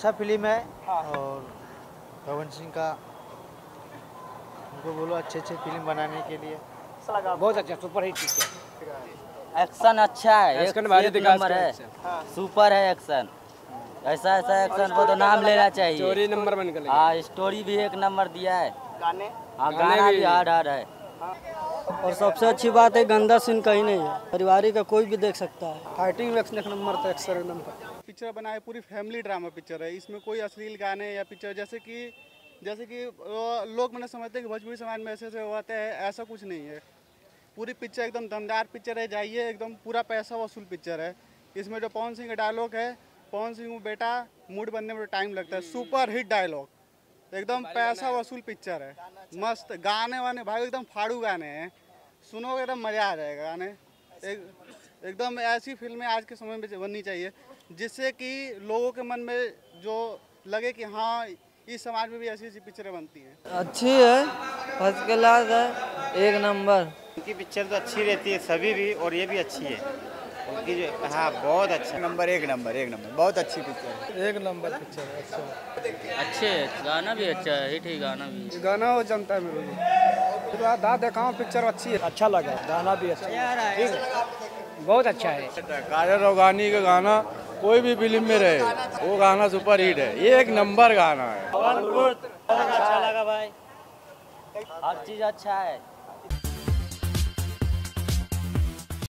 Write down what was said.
अच्छा फिल्म है। हाँ। और पवन सिंह का उनको बोलो अच्छे फिल्म बनाने के लिए। बहुत अच्छा सुपर हिट पिक्चर। एक्शन अच्छा है, एक नंबर है, हाँ। सुपर है एक्शन। ऐसा एक्शन को तो नाम लेना चाहिए। स्टोरी नंबर वन का हाँ, स्टोरी भी एक नंबर दिया है। गाने हाँ, गाना भी हार्ड है। और सबसे अच्छी बात है गंदा सीन कहीं नहीं है, परिवारिक का कोई भी देख सकता है। फाइटिंग एक्शन एक नंबर था, एक्शन एक नंबर। पिक्चर बनाए पूरी फैमिली ड्रामा पिक्चर है। इसमें कोई अश्लील गाने या पिक्चर जैसे कि लोग मैंने समझते हैं कि भोजपुरी समाज में ऐसे होते हैं, ऐसा कुछ नहीं है। पूरी पिक्चर एकदम दमदार पिक्चर है, जाइए, एकदम पूरा पैसा वसूल पिक्चर है। इसमें जो पवन सिंह का डायलॉग है, पवन सिंह बेटा मूड बनने में टाइम लगता है, सुपर हिट डायलॉग, एकदम पैसा वसूल पिक्चर है। मस्त गाने वाने भाई एकदम फाड़ू गाने हैं, सुनोगे एकदम मज़ा आ जाएगा। गाने एकदम ऐसी फिल्में आज के समय में बननी चाहिए जिससे कि लोगों के मन में जो लगे कि हाँ इस समाज में भी ऐसी पिक्चरें बनती हैं। अच्छी है, फर्स्ट क्लास है, एक नंबर। उनकी पिक्चर तो अच्छी रहती है सभी भी, और ये भी अच्छी है उनकी जो। हाँ, बहुत अच्छा नंबर, एक नंबर बहुत अच्छी पिक्चर है। एक नंबर पिक्चर है, अच्छा अच्छे गाना भी अच्छा है, हिट ही गाना भी। गाना हो जनता है मेरे को दा देखा पिक्चर अच्छी है, अच्छा लगा, गाना भी अच्छा है, बहुत अच्छा है। काजल रोगानी का गाना कोई भी फिल्म में रहे, वो गाना सुपर हिट है, ये एक नंबर गाना है। अच्छा लगा भाई, हर चीज अच्छा है।